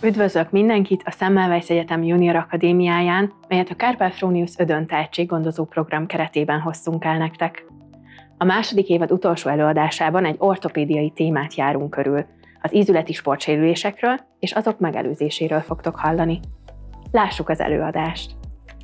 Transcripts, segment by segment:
Üdvözlök mindenkit a Semmelweis Egyetem Junior Akadémiáján, melyet a Carpal Fronius Ödön tehetséggondozó program keretében hoztunk el nektek. A második évad utolsó előadásában egy ortopédiai témát járunk körül. Az ízületi sportsérülésekről és azok megelőzéséről fogtok hallani. Lássuk az előadást!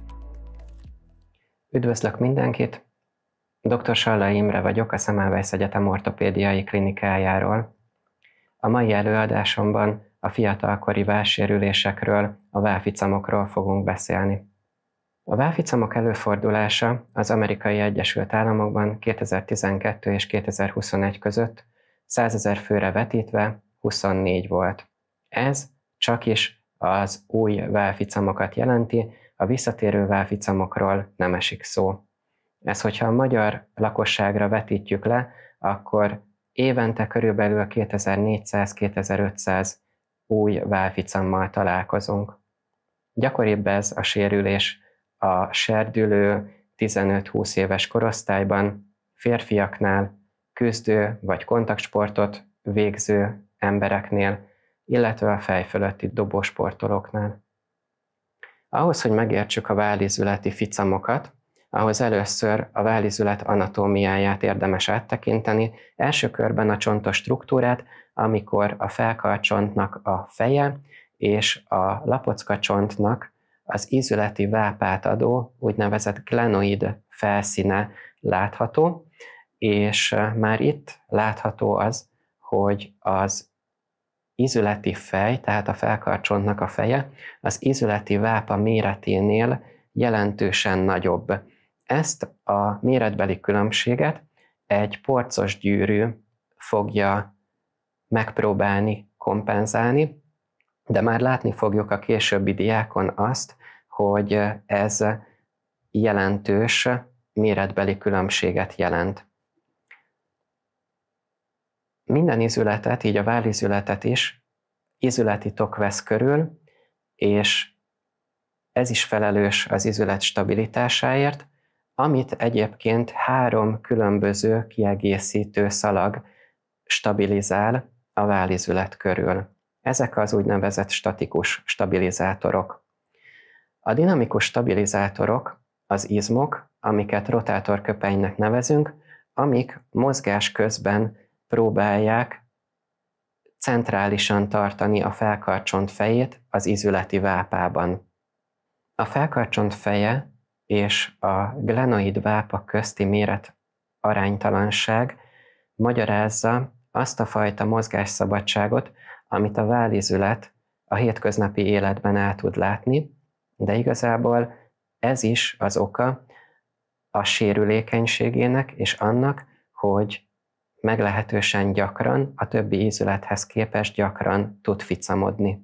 Üdvözlök mindenkit! Dr. Sallai Imre vagyok a Semmelweis Egyetem ortopédiai klinikájáról. A mai előadásomban a fiatalkori válsérülésekről, a válficamokról fogunk beszélni. A válficamok előfordulása az Amerikai Egyesült Államokban 2012 és 2021 között 100 000 főre vetítve 24 volt. Ez csakis az új válficamokat jelenti, a visszatérő válficamokról nem esik szó. Ez, hogyha a magyar lakosságra vetítjük le, akkor évente körülbelül 2400-2500 új válficammal találkozunk. Gyakoribb ez a sérülés a serdülő 15-20 éves korosztályban, férfiaknál, küzdő vagy kontaktsportot végző embereknél, illetve a fej fölötti dobósportolóknál. Ahhoz, hogy megértsük a vállizületi ficamokat, ahhoz először a vállizület anatómiáját érdemes áttekinteni, első körben a csontos struktúrát, amikor a felkarcsontnak a feje és a lapockacsontnak az ízületi vápát adó úgynevezett glenoid felszíne látható, és már itt látható az, hogy az ízületi fej, tehát a felkarcsontnak a feje, az ízületi vápa méreténél jelentősen nagyobb. Ezt a méretbeli különbséget egy porcos gyűrű fogja megpróbálni kompenzálni, de már látni fogjuk a későbbi diákon azt, hogy ez jelentős méretbeli különbséget jelent. Minden ízületet, így a vállizületet is ízületi tok vesz körül, és ez is felelős az ízület stabilitásáért, amit egyébként 3 különböző kiegészítő szalag stabilizál a vállizület körül. Ezek az úgynevezett statikus stabilizátorok. A dinamikus stabilizátorok az izmok, amiket rotátorköpenynek nevezünk, amik mozgás közben próbálják centrálisan tartani a felkarcsont fejét az ízületi vápában. A felkarcsont feje és a glenoid vápa közti méret aránytalanság magyarázza azt a fajta mozgásszabadságot, amit a vállizület a hétköznapi életben el tud látni, de igazából ez is az oka a sérülékenységének és annak, hogy meglehetősen gyakran, a többi ízülethez képest gyakran tud ficamodni.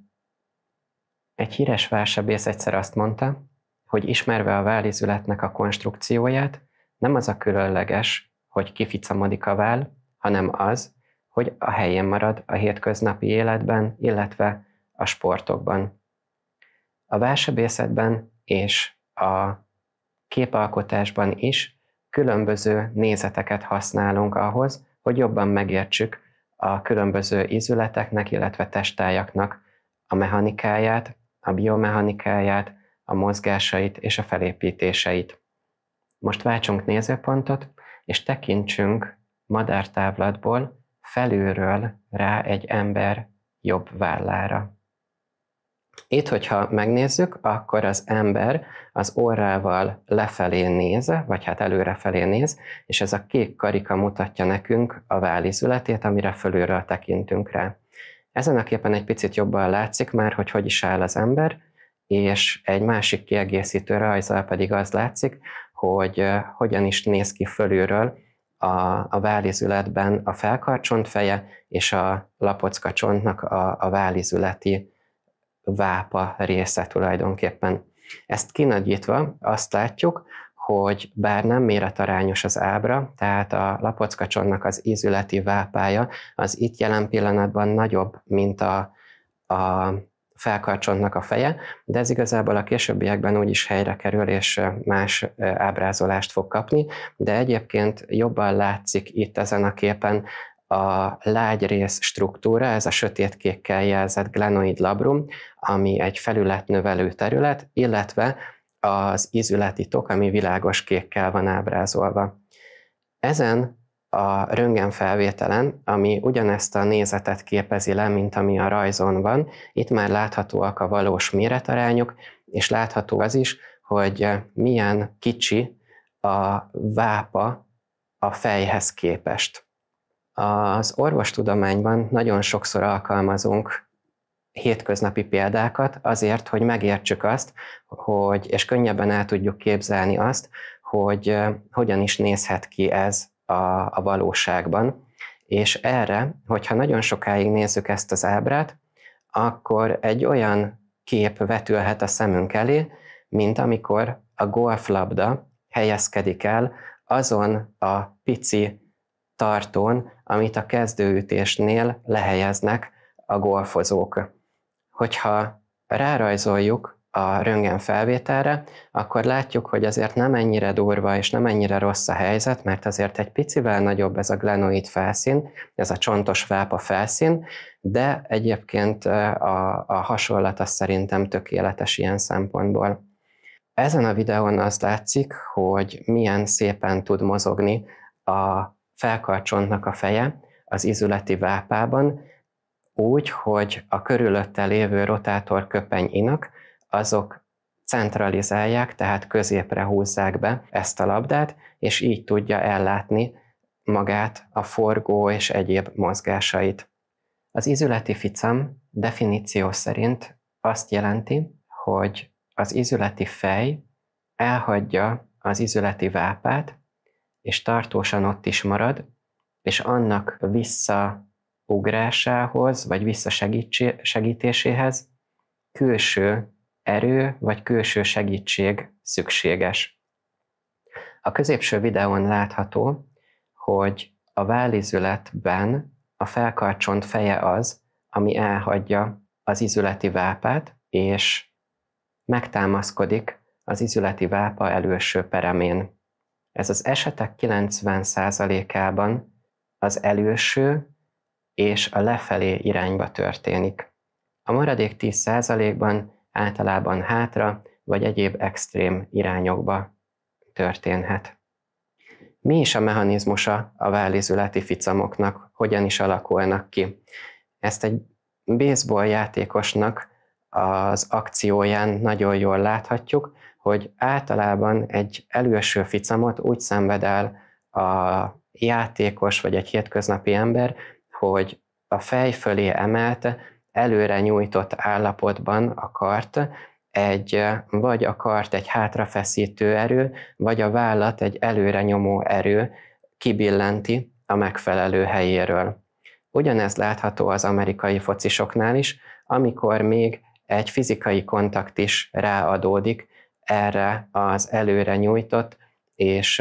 Egy híres válsebész egyszer azt mondta, hogy ismerve a vállizületnek a konstrukcióját, nem az a különleges, hogy kificamodik a váll, hanem az, hogy a helyén marad a hétköznapi életben, illetve a sportokban. A válsebészetben és a képalkotásban is különböző nézeteket használunk ahhoz, hogy jobban megértsük a különböző ízületeknek, illetve testályaknak a mechanikáját, a biomechanikáját, a mozgásait és a felépítéseit. Most váltsunk nézőpontot, és tekintsünk madártávlatból felülről rá egy ember jobb vállára. Itt, hogyha megnézzük, akkor az ember az orrával lefelé néz, vagy hát előrefelé néz, és ez a kék karika mutatja nekünk a vállizületét, amire fölülről tekintünk rá. Ezen a képen egy picit jobban látszik már, hogy is áll az ember, és egy másik kiegészítő rajzzal pedig az látszik, hogy hogyan is néz ki fölülről a vállizületben a felkarcsont feje és a lapockacsontnak a vállizületi vápa része tulajdonképpen. Ezt kinagyítva azt látjuk, hogy bár nem méretarányos az ábra, tehát a lapockacsontnak az ízületi vápája az itt jelen pillanatban nagyobb, mint a felkarcsontnak a feje, de ez igazából a későbbiekben úgyis helyre kerül, és más ábrázolást fog kapni, de egyébként jobban látszik itt ezen a képen a lágy rész struktúra, ez a sötétkékkel jelzett glenoid labrum, ami egy felületnövelő terület, illetve az ízületi tok, ami világos kékkel van ábrázolva. Ezen a röntgenfelvételen, ami ugyanezt a nézetet képezi le, mint ami a rajzon van, itt már láthatóak a valós méretarányok, és látható az is, hogy milyen kicsi a vápa a fejhez képest. Az orvostudományban nagyon sokszor alkalmazunk hétköznapi példákat azért, hogy megértsük azt, és könnyebben el tudjuk képzelni azt, hogy hogyan is nézhet ki ez a valóságban. És erre, hogyha nagyon sokáig nézzük ezt az ábrát, akkor egy olyan kép vetülhet a szemünk elé, mint amikor a golflabda helyezkedik el azon a pici tartón, amit a kezdőütésnél lehelyeznek a golfozók. Hogyha rárajzoljuk a röntgenfelvételre, akkor látjuk, hogy azért nem ennyire durva és nem ennyire rossz a helyzet, mert azért egy picivel nagyobb ez a glenoid felszín, ez a csontos vápa felszín, de egyébként a hasonlat az szerintem tökéletes ilyen szempontból. Ezen a videón az látszik, hogy milyen szépen tud mozogni a felkarcsontnak a feje az ízületi vápában, úgy, hogy a körülötte lévő rotátorköpeny inak, azok centralizálják, tehát középre húzzák be ezt a labdát, és így tudja ellátni magát a forgó és egyéb mozgásait. Az ízületi ficam definíció szerint azt jelenti, hogy az ízületi fej elhagyja az ízületi vápát, és tartósan ott is marad, és annak visszaugrásához, vagy visszasegítéséhez külső erő, vagy külső segítség szükséges. A középső videón látható, hogy a vállizületben a felkarcsont feje az, ami elhagyja az ízületi vápát, és megtámaszkodik az ízületi vápa előső peremén. Ez az esetek 90%-ában az előső és a lefelé irányba történik. A maradék 10%-ban általában hátra vagy egyéb extrém irányokba történhet. Mi is a mechanizmusa a vállizületi ficamoknak, hogyan is alakulnak ki? Ezt egy baseball játékosnak az akcióján nagyon jól láthatjuk, hogy általában egy előső ficamot úgy szenved el a játékos vagy egy hétköznapi ember, hogy a fej fölé emelte, előre nyújtott állapotban a kart, vagy a kart egy hátrafeszítő erő, vagy a vállat egy előre nyomó erő kibillenti a megfelelő helyéről. Ugyanez látható az amerikai focisoknál is, amikor még egy fizikai kontakt is ráadódik erre az előre nyújtott és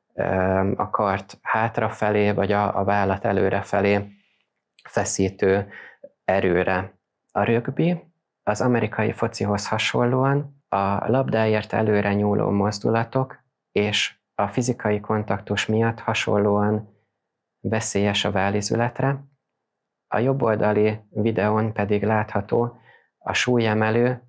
a kart hátrafelé, vagy a vállat előrefelé feszítő erőre. A rögbi az amerikai focihoz hasonlóan a labdáért előre nyúló mozdulatok és a fizikai kontaktus miatt hasonlóan veszélyes a vállizületre. A jobboldali videón pedig látható a súlyemelő,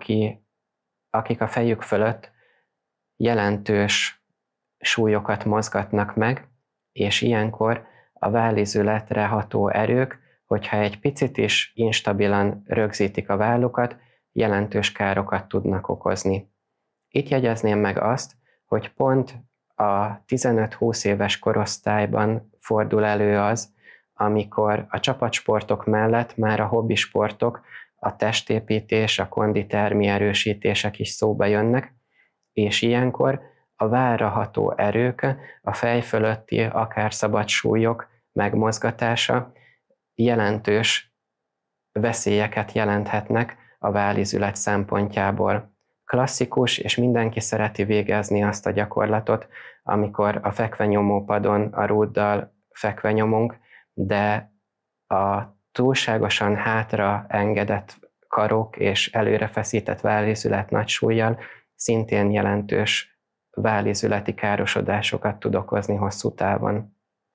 akik a fejük fölött jelentős súlyokat mozgatnak meg, és ilyenkor a vállizületre ható erők, hogyha egy picit is instabilan rögzítik a vállukat, jelentős károkat tudnak okozni. Itt jegyezném meg azt, hogy pont a 15-20 éves korosztályban fordul elő az, amikor a csapatsportok mellett már a hobbisportok, a testépítés, a konditermi erősítések is szóba jönnek, és ilyenkor a vállra ható erők, a fej fölötti akár szabad súlyok megmozgatása jelentős veszélyeket jelenthetnek a vállizület szempontjából. Klasszikus, és mindenki szereti végezni azt a gyakorlatot, amikor a fekvenyomópadon a rúddal fekve nyomunk, de a túlságosan hátra engedett karok és előre feszített vállizület nagy súllyal szintén jelentős vállizületi károsodásokat tud okozni hosszú távon.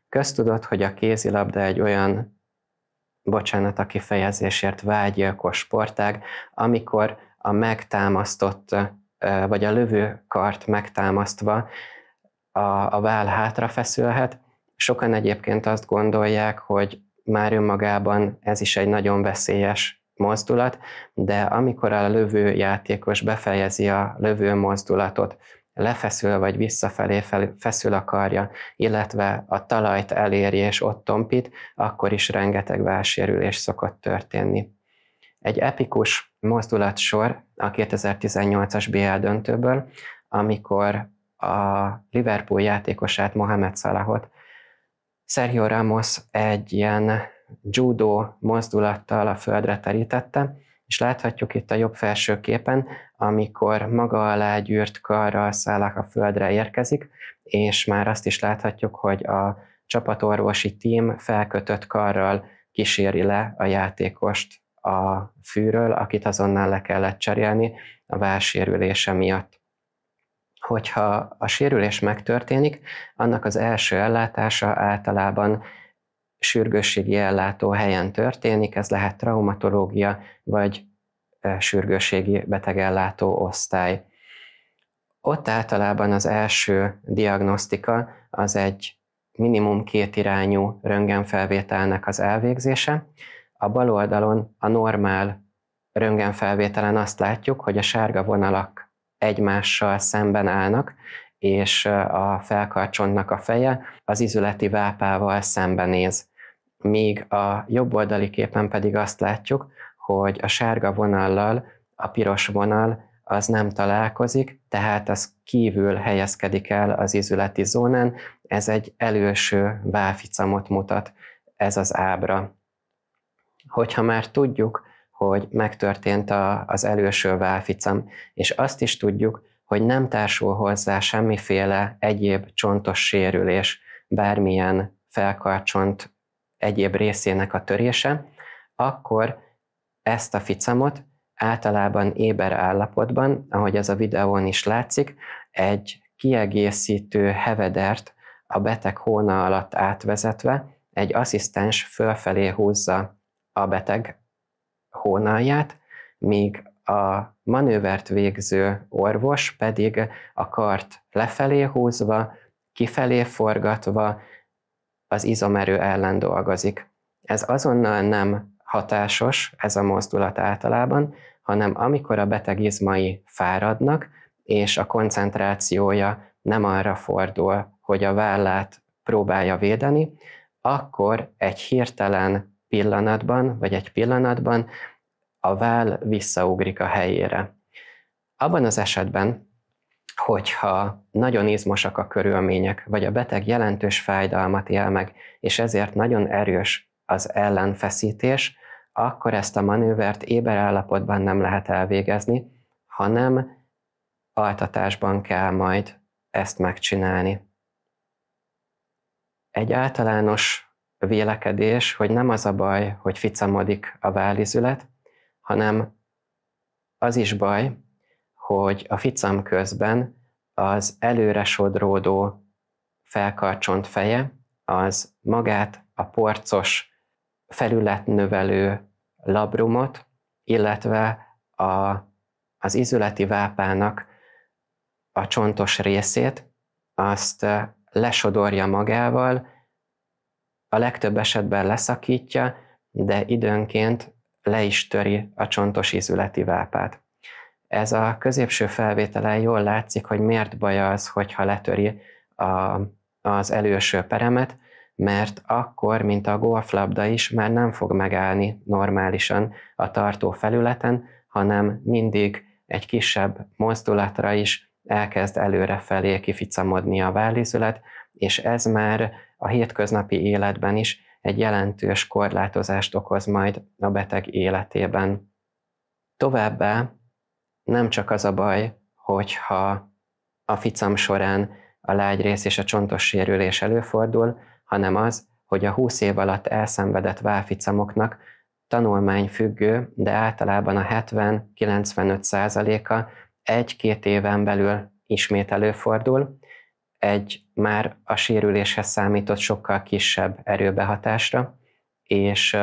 Köztudott, hogy a kézilabda egy olyan, bocsánat a kifejezésért, vágyilkos sportág, amikor a megtámasztott, vagy a lövőkart megtámasztva a váll hátrafeszülhet. Sokan egyébként azt gondolják, hogy már önmagában ez is egy nagyon veszélyes mozdulat, de amikor a lövőjátékos befejezi a lövő mozdulatot, lefeszül vagy visszafelé feszül a karja, illetve a talajt eléri és ott tompít, akkor is rengeteg vállsérülés szokott történni. Egy epikus mozdulatsor a 2018-as BL döntőből, amikor a Liverpool játékosát, Mohamed Salahot Sergio Ramos egy ilyen judo mozdulattal a földre terítette, és láthatjuk itt a jobb felső képen, amikor maga alá gyűrt karral Salah a földre érkezik, és már azt is láthatjuk, hogy a csapatorvosi tím felkötött karral kíséri le a játékost a fűről, akit azonnal le kellett cserélni a vállsérülése miatt. Hogyha a sérülés megtörténik, annak az első ellátása általában sürgősségi ellátó helyen történik, ez lehet traumatológia vagy sürgősségi betegellátó osztály. Ott általában az első diagnosztika az egy minimum kétirányú röntgenfelvételnek az elvégzése. A bal oldalon a normál röntgenfelvételen azt látjuk, hogy a sárga vonalak egymással szemben állnak, és a felkarcsontnak a feje az izületi vápával szembenéz. Míg a jobb oldali képen pedig azt látjuk, hogy a sárga vonallal a piros vonal az nem találkozik, tehát az kívül helyezkedik el az izületi zónán, ez egy előső válficamot mutat, ez az ábra. Hogyha már tudjuk, hogy megtörtént az előső válficam, és azt is tudjuk, hogy nem társul hozzá semmiféle egyéb csontos sérülés, bármilyen felkarcsont egyéb részének a törése, akkor ezt a ficamot általában éber állapotban, ahogy ez a videón is látszik, egy kiegészítő hevedert a beteg hóna alatt átvezetve egy asszisztens fölfelé húzza a beteg hónalját, míg a manővert végző orvos pedig a kart lefelé húzva, kifelé forgatva az izomerő ellen dolgozik. Ez azonnal nem hatásos, ez a mozdulat általában, hanem amikor a beteg izmai fáradnak, és a koncentrációja nem arra fordul, hogy a vállát próbálja védeni, akkor egy hirtelen pillanatban, vagy egy pillanatban a váll visszaugrik a helyére. Abban az esetben, hogyha nagyon izmosak a körülmények, vagy a beteg jelentős fájdalmat él meg, és ezért nagyon erős az ellenfeszítés, akkor ezt a manővert éber állapotban nem lehet elvégezni, hanem altatásban kell majd ezt megcsinálni. Egy általános vélekedés, hogy nem az a baj, hogy ficamodik a vállizület, hanem az is baj, hogy a ficam közben az előre sodródó felkarcsont feje, az magát a porcos felületnövelő labrumot, illetve az izületi vápának a csontos részét, azt lesodorja magával, a legtöbb esetben leszakítja, de időnként le is töri a csontos izületi vápát. Ez a középső felvételen jól látszik, hogy miért baj az, hogyha letöri az előső peremet, mert akkor, mint a golflabda is, már nem fog megállni normálisan a tartó felületen, hanem mindig egy kisebb mozdulatra is elkezd előrefelé kificamodni a vállizület, és ez már a hétköznapi életben is egy jelentős korlátozást okoz majd a beteg életében. Továbbá nem csak az a baj, hogyha a ficam során a lágyrész és a csontos sérülés előfordul, hanem az, hogy a 20 év alatt elszenvedett vállficamoknak tanulmányfüggő, de általában a 70-95%-a 1-2 éven belül ismét előfordul. egy már a sérüléshez számított sokkal kisebb erőbehatásra, és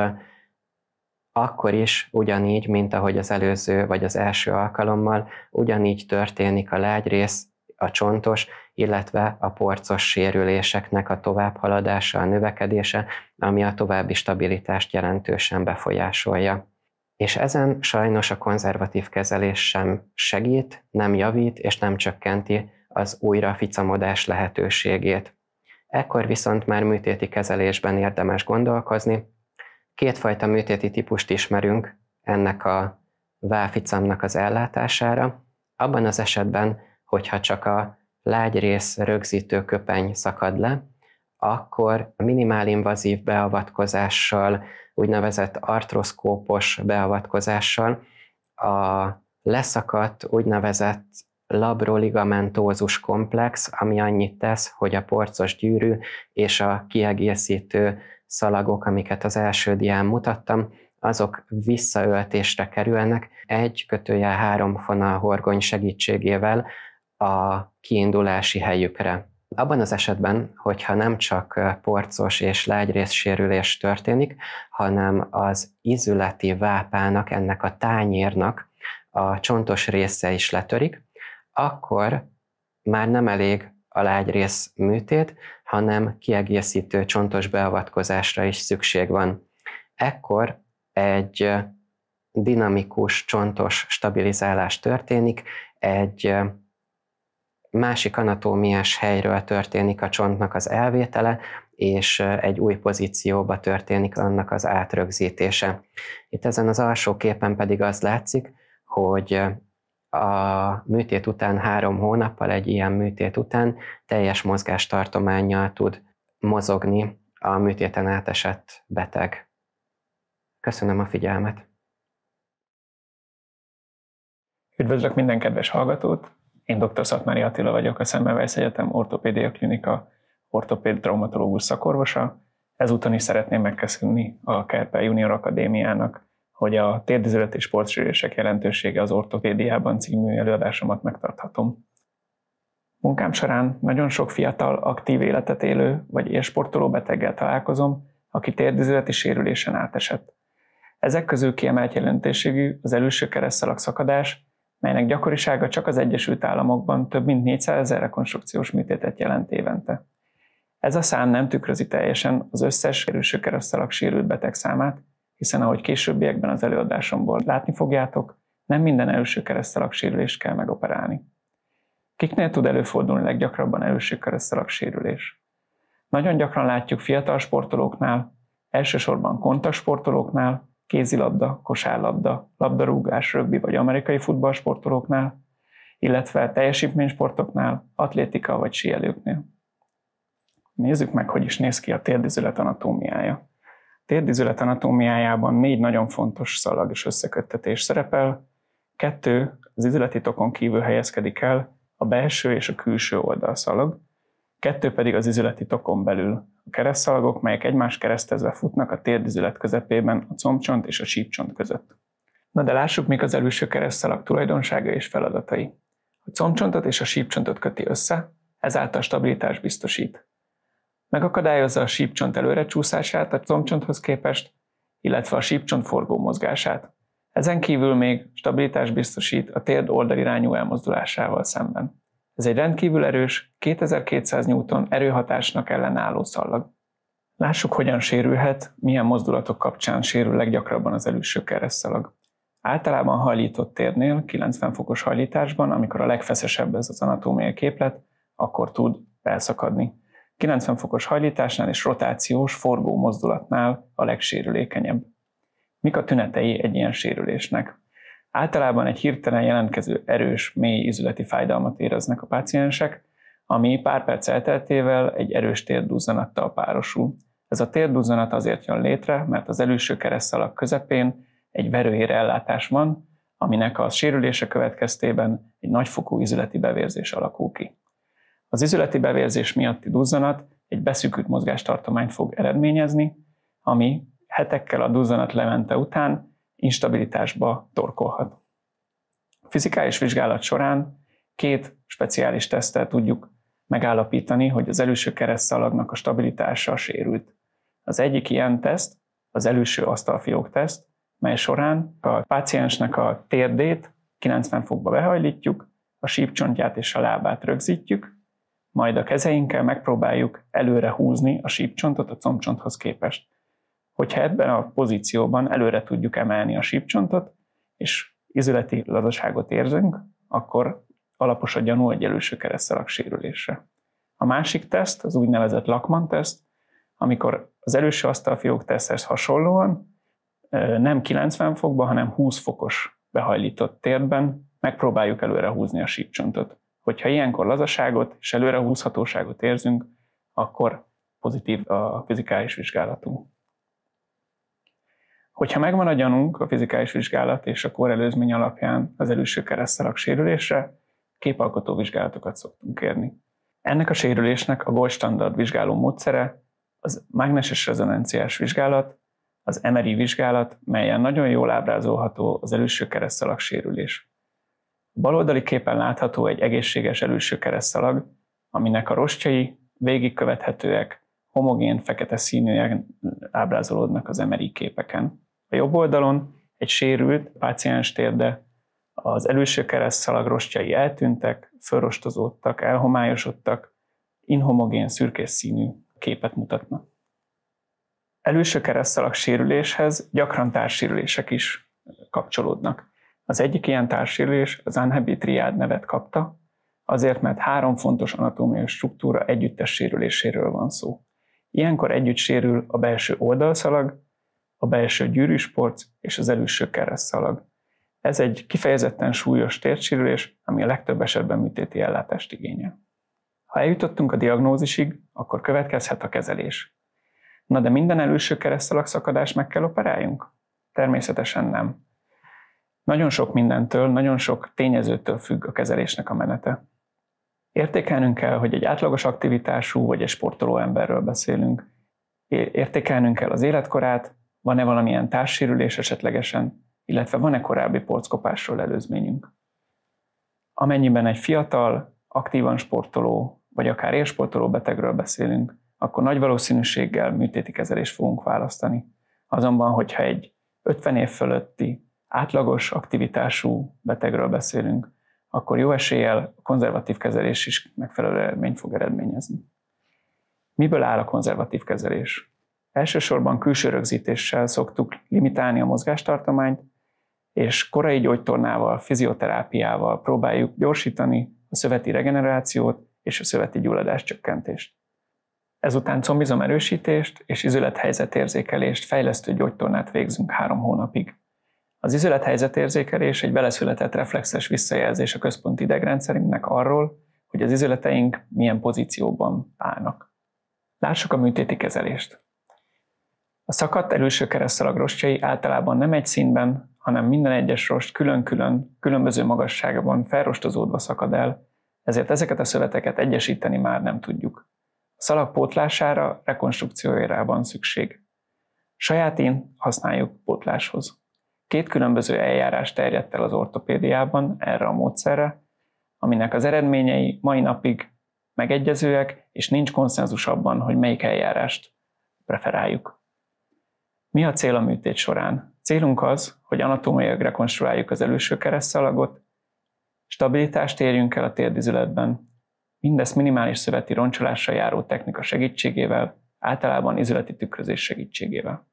akkor is ugyanígy, mint ahogy az előző vagy az első alkalommal, ugyanígy történik a lágyrész, a csontos, illetve a porcos sérüléseknek a továbbhaladása, a növekedése, ami a további stabilitást jelentősen befolyásolja. És ezen sajnos a konzervatív kezelés sem segít, nem javít és nem csökkenti az újra ficamodás lehetőségét. Ekkor viszont már műtéti kezelésben érdemes gondolkozni. Kétfajta műtéti típust ismerünk ennek a válficamnak az ellátására. Abban az esetben, hogyha csak a lágyrész rögzítő köpeny szakad le, akkor minimálinvazív beavatkozással, úgynevezett artroszkópos beavatkozással a leszakadt úgynevezett labroligamentózus komplex, ami annyit tesz, hogy a porcos gyűrű és a kiegészítő szalagok, amiket az első dián mutattam, azok visszaöltésre kerülnek 1/3 fonalhorgony segítségével a kiindulási helyükre. Abban az esetben, hogyha nem csak porcos és lágyrészsérülés történik, hanem az ízületi vápának, ennek a tányérnak a csontos része is letörik, akkor már nem elég a lágyrész műtét, hanem kiegészítő csontos beavatkozásra is szükség van. Ekkor egy dinamikus csontos stabilizálás történik, egy másik anatómiás helyről történik a csontnak az elvétele, és egy új pozícióba történik annak az átrögzítése. Itt ezen az alsó képen pedig az látszik, hogy a műtét után 3 hónappal, egy ilyen műtét után teljes mozgástartománnyal tud mozogni a műtéten átesett beteg. Köszönöm a figyelmet! Üdvözlök minden kedves hallgatót! Én dr. Szatmári Attila vagyok, a Semmelweis Egyetem Ortopédia Klinika ortopéd traumatológus szakorvosa. Ezúton is szeretném megköszönni a Kárpát Junior Akadémiának, hogy a térdizületi sportsérülések jelentősége az ortopédiában című előadásomat megtarthatom. Munkám során nagyon sok fiatal, aktív életet élő vagy élsportoló beteggel találkozom, aki térdizületi sérülésen átesett. Ezek közül kiemelt jelentőségű az elülső keresztszalag szakadás, melynek gyakorisága csak az Egyesült Államokban több mint 400 000 rekonstrukciós műtétet jelent évente. Ez a szám nem tükrözi teljesen az összes elülső keresztszalag sérült beteg számát, hiszen ahogy későbbiekben az előadásomból látni fogjátok, nem minden elülső keresztszalag sérülést kell megoperálni. Kiknél tud előfordulni leggyakrabban elülső keresztszalag sérülés? Nagyon gyakran látjuk fiatal sportolóknál, elsősorban kontaktsportolóknál, kézilabda, kosárlabda, labdarúgás, rögbi vagy amerikai futballsportolóknál, illetve teljesítménysportoknál, atlétika vagy síelőknél. Nézzük meg, hogy is néz ki a térdizület anatómiája. A térdizület anatómiájában 4 nagyon fontos szalag és összeköttetés szerepel, 2 az izületi tokon kívül helyezkedik el, a belső és a külső oldalszalag, 2 pedig az izületi tokon belül a keresztszalagok, melyek egymást keresztezve futnak a térdizület közepében a combcsont és a sípcsont között. Na de lássuk, mik az elülső keresztszalag tulajdonsága és feladatai. A combcsontot és a sípcsontot köti össze, ezáltal stabilitást biztosít. Megakadályozza a sípcsont előrecsúszását a combcsonthoz képest, illetve a sípcsont forgó mozgását. Ezen kívül még stabilitást biztosít a térd oldalirányú elmozdulásával szemben. Ez egy rendkívül erős, 2200 Newton erőhatásnak ellenálló szallag. Lássuk, hogyan sérülhet, milyen mozdulatok kapcsán sérül leggyakrabban az elülső keresztszalag. Általában hajlított térnél, 90 fokos hajlításban, amikor a legfeszesebb ez az anatómiai képlet, akkor tud elszakadni. 90 fokos hajlításnál és rotációs, forgó mozdulatnál a legsérülékenyebb. Mik a tünetei egy ilyen sérülésnek? Általában egy hirtelen jelentkező erős, mély izületi fájdalmat éreznek a páciensek, ami pár perc elteltével egy erős térduzzanattal párosul. Ez a térduzzanat azért jön létre, mert az elülső keresztszalag közepén egy verőérellátás van, aminek a sérülése következtében egy nagyfokú izületi bevérzés alakul ki. Az izületi bevérzés miatti duzzanat egy beszűkült mozgástartományt fog eredményezni, ami hetekkel a duzzanat lemente után instabilitásba torkolhat. A fizikális vizsgálat során 2 speciális teszttel tudjuk megállapítani, hogy az előső keresztszalagnak a stabilitása sérült. Az egyik ilyen teszt az előső asztalfiók teszt, mely során a páciensnek a térdét 90 fokba behajlítjuk, a sípcsontját és a lábát rögzítjük, majd a kezeinkkel megpróbáljuk előre húzni a sípcsontot a combcsonthoz képest. Hogyha ebben a pozícióban előre tudjuk emelni a sípcsontot, és izületi lazaságot érzünk, akkor alapos a gyanú egy előső keresztszalag sérülésre. A másik teszt, az úgynevezett Lachman teszt, amikor az előső asztalfiók teszthez hasonlóan nem 90 fokban, hanem 20 fokos behajlított térdben megpróbáljuk előre húzni a sípcsontot. Hogyha ilyenkor lazaságot és előrehúzhatóságot érzünk, akkor pozitív a fizikális vizsgálatunk. Hogyha megvan a gyanunk a fizikális vizsgálat és a kórelőzmény alapján az előső keresztszalag sérülésre, képalkotó vizsgálatokat szoktunk kérni. Ennek a sérülésnek a gold standard vizsgáló módszere az mágneses rezonanciás vizsgálat, az MRI vizsgálat, melyen nagyon jól ábrázolható az előső keresztszalag sérülés. A baloldali képen látható egy egészséges előső keresztszalag, aminek a rostjai végigkövethetőek, homogén, fekete színűen ábrázolódnak az MRI képeken. A jobb oldalon egy sérült páciens térde, az előső keresztszalag rostjai eltűntek, fölrostozódtak, elhomályosodtak, inhomogén, szürkés színű képet mutatnak. Előső keresztszalag sérüléshez gyakran társsérülések is kapcsolódnak. Az egyik ilyen társsérülés az Unhappy triád nevet kapta, azért, mert 3 fontos anatómiai struktúra együttes sérüléséről van szó. Ilyenkor együtt sérül a belső oldalszalag, a belső gyűrűsporc és az előső keresztszalag. Ez egy kifejezetten súlyos térsérülés, ami a legtöbb esetben műtéti ellátást igényel. Ha eljutottunk a diagnózisig, akkor következhet a kezelés. Na de minden előső keresztszalag szakadást meg kell operáljunk? Természetesen nem. Nagyon sok mindentől, nagyon sok tényezőtől függ a kezelésnek a menete. Értékelnünk kell, hogy egy átlagos aktivitású vagy egy sportoló emberről beszélünk. Értékelnünk kell az életkorát, van-e valamilyen társsérülés esetlegesen, illetve van-e korábbi porckopásról előzményünk. Amennyiben egy fiatal, aktívan sportoló, vagy akár élsportoló betegről beszélünk, akkor nagy valószínűséggel műtéti kezelést fogunk választani. Azonban, hogyha egy 50 év fölötti, átlagos aktivitású betegről beszélünk, akkor jó eséllyel a konzervatív kezelés is megfelelő eredményt fog eredményezni. Miből áll a konzervatív kezelés? Elsősorban külső rögzítéssel szoktuk limitálni a mozgástartományt, és korai gyógytornával, fizioterápiával próbáljuk gyorsítani a szöveti regenerációt és a szöveti gyulladás csökkentést. Ezután combizom erősítést és izülethelyzetérzékelést, fejlesztő gyógytornát végzünk 3 hónapig. Az izülethelyzetérzékelés egy beleszületett reflexes visszajelzés a központi idegrendszerünknek arról, hogy az izületeink milyen pozícióban állnak. Lássuk a műtéti kezelést. A szakadt előső keresztszalag rostjai általában nem egy színben, hanem minden egyes rost külön-külön, különböző magasságban felrostozódva szakad el, ezért ezeket a szöveteket egyesíteni már nem tudjuk. A szalag pótlására, rekonstrukciójára van szükség. Saját ín használjuk pótláshoz. 2 különböző eljárás terjedt el az ortopédiában erre a módszerre, aminek az eredményei mai napig megegyezőek, és nincs konszenzus abban, hogy melyik eljárást preferáljuk. Mi a cél a műtét során? Célunk az, hogy anatómiailag rekonstruáljuk az előső keresztszalagot, stabilitást érjünk el a térdizületben, mindezt minimális szöveti roncsolással járó technika segítségével, általában izületi tükrözés segítségével.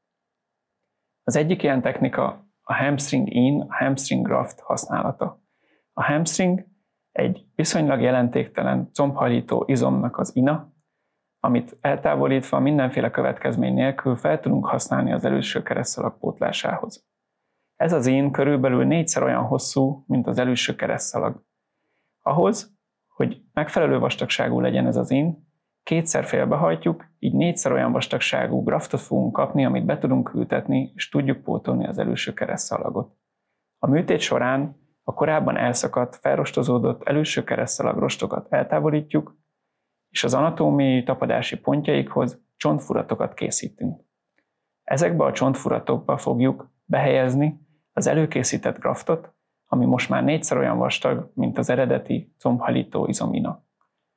Az egyik ilyen technika a hamstring in, a hamstring graft használata. A hamstring egy viszonylag jelentéktelen combhajlító izomnak az ina, amit eltávolítva mindenféle következmény nélkül fel tudunk használni az előső keresztszalag pótlásához. Ez az ín körülbelül 4-szer olyan hosszú, mint az előső keresztszalag. Ahhoz, hogy megfelelő vastagságú legyen ez az ín, 2-szer félbehajtjuk, így 4-szer olyan vastagságú graftot fogunk kapni, amit be tudunk ültetni, és tudjuk pótolni az előső keresztszalagot. A műtét során a korábban elszakadt, felrostozódott előső keresztszalag rostokat eltávolítjuk, és az anatómiai tapadási pontjaikhoz csontfuratokat készítünk. Ezekbe a csontfuratokba fogjuk behelyezni az előkészített graftot, ami most már 4-szer olyan vastag, mint az eredeti combhajlító izomina.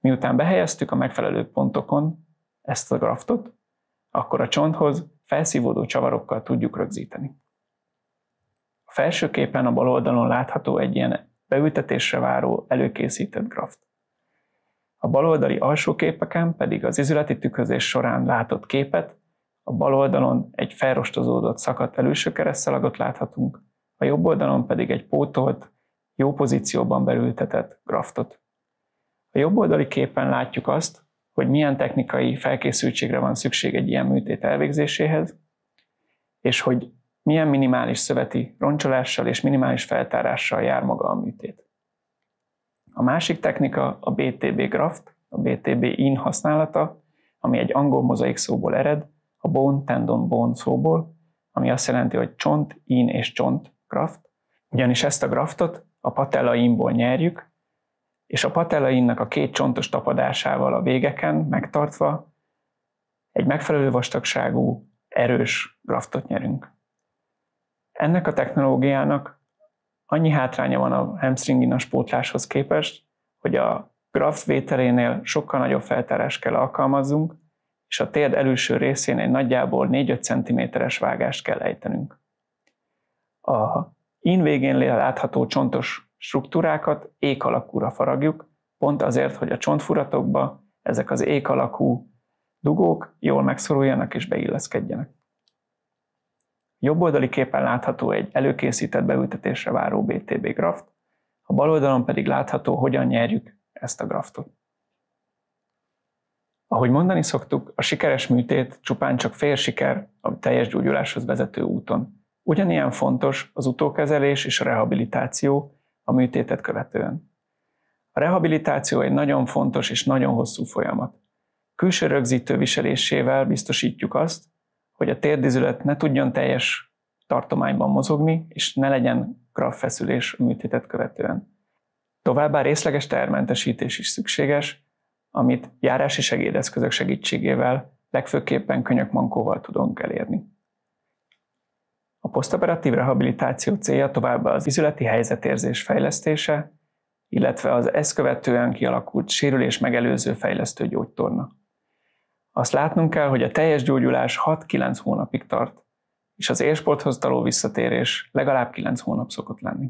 Miután behelyeztük a megfelelő pontokon ezt a graftot, akkor a csonthoz felszívódó csavarokkal tudjuk rögzíteni. A felső képen a bal oldalon látható egy ilyen beültetésre váró előkészített graft. A baloldali alsó képeken pedig az izületi tükrözés során látott képet, a bal oldalon egy felrostozódott, szakadt előső keresztszalagot láthatunk, a jobb oldalon pedig egy pótolt, jó pozícióban beültetett graftot. A jobb oldali képen látjuk azt, hogy milyen technikai felkészültségre van szükség egy ilyen műtét elvégzéséhez, és hogy milyen minimális szöveti roncsolással és minimális feltárással jár maga a műtét. A másik technika a BTB graft, a BTB in használata, ami egy angol mozaik szóból ered, a bone, tendon, bone szóból, ami azt jelenti, hogy csont, in és csont graft, ugyanis ezt a graftot a patella inból nyerjük, és a patella innak a két csontos tapadásával a végeken megtartva egy megfelelő vastagságú, erős graftot nyerünk. Ennek a technológiának annyi hátránya van a hamstring inas pótláshoz képest, hogy a graft vételénél sokkal nagyobb feltárást kell alkalmazzunk, és a térd előső részén egy nagyjából 4-5 cm-es vágást kell ejtenünk. A in végén látható csontos struktúrákat ék alakúra faragjuk, pont azért, hogy a csontfuratokba ezek az ék alakú dugók jól megszoruljanak és beilleszkedjenek. Jobb oldali képen látható egy előkészített beültetésre váró BTB graft, a bal oldalon pedig látható, hogyan nyerjük ezt a graftot. Ahogy mondani szoktuk, a sikeres műtét csupán csak fél siker a teljes gyógyuláshoz vezető úton. Ugyanilyen fontos az utókezelés és a rehabilitáció a műtétet követően. A rehabilitáció egy nagyon fontos és nagyon hosszú folyamat. Külső rögzítő viselésével biztosítjuk azt, hogy a térdizület ne tudjon teljes tartományban mozogni, és ne legyen graftfeszülés a műtétet követően. Továbbá részleges tehermentesítés is szükséges, amit járási segédeszközök segítségével, legfőképpen könyökmankóval tudunk elérni. A posztoperatív rehabilitáció célja továbbá az izületi helyzetérzés fejlesztése, illetve az ezt követően kialakult sérülés megelőző fejlesztő gyógytorna. Azt látnunk kell, hogy a teljes gyógyulás 6-9 hónapig tart, és az élsporthoz való visszatérés legalább 9 hónap szokott lenni.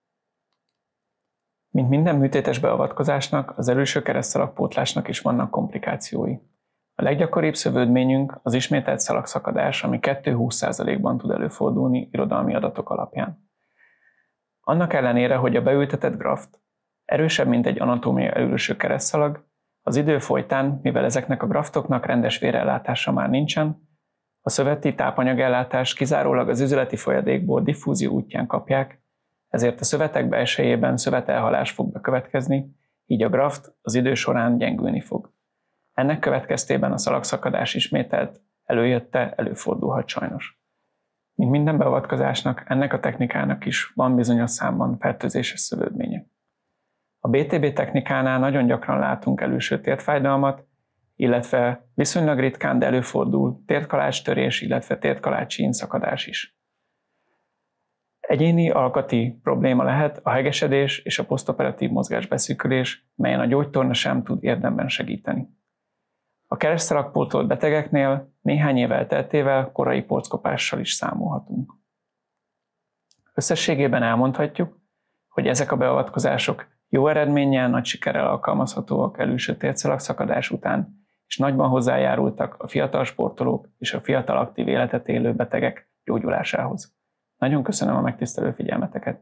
Mint minden műtétes beavatkozásnak, az előső keresztszalagpótlásnak is vannak komplikációi. A leggyakoribb szövődményünk az ismételt szalagszakadás, ami 2-20%-ban tud előfordulni irodalmi adatok alapján. Annak ellenére, hogy a beültetett graft erősebb, mint egy anatómiai előső keresztszalag, az idő folytán, mivel ezeknek a graftoknak rendes vérellátása már nincsen, a szöveti tápanyagellátást kizárólag az üzleti folyadékból diffúzió útján kapják, ezért a szövetek belsejében szövetelhalás fog bekövetkezni, így a graft az idő során gyengülni fog. Ennek következtében a szalagszakadás ismételt előjötte előfordulhat sajnos. Mint minden beavatkozásnak, ennek a technikának is van bizonyos számban fertőzéses szövődménye. A BTB technikánál nagyon gyakran látunk előső térdfájdalmat, illetve viszonylag ritkán, de előfordul térdkalácstörés, illetve térdkalácsi inszakadás is. Egyéni alkati probléma lehet a hegesedés és a posztoperatív mozgásbeszűkülés, melyen a gyógytorna sem tud érdemben segíteni. A keresztszalagpótolt betegeknél néhány év elteltével korai porckopással is számolhatunk. Összességében elmondhatjuk, hogy ezek a beavatkozások jó eredménnyel, nagy sikerrel alkalmazhatóak előső térdszalagszakadás után, és nagyban hozzájárultak a fiatal sportolók és a fiatal aktív életet élő betegek gyógyulásához. Nagyon köszönöm a megtisztelő figyelmeteket!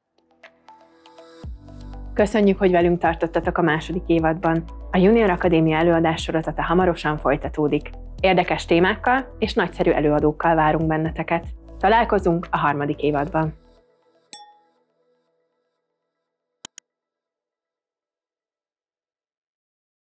Köszönjük, hogy velünk tartottatok a második évadban. A Junior Akadémia előadás sorozata hamarosan folytatódik. Érdekes témákkal és nagyszerű előadókkal várunk benneteket. Találkozunk a harmadik évadban.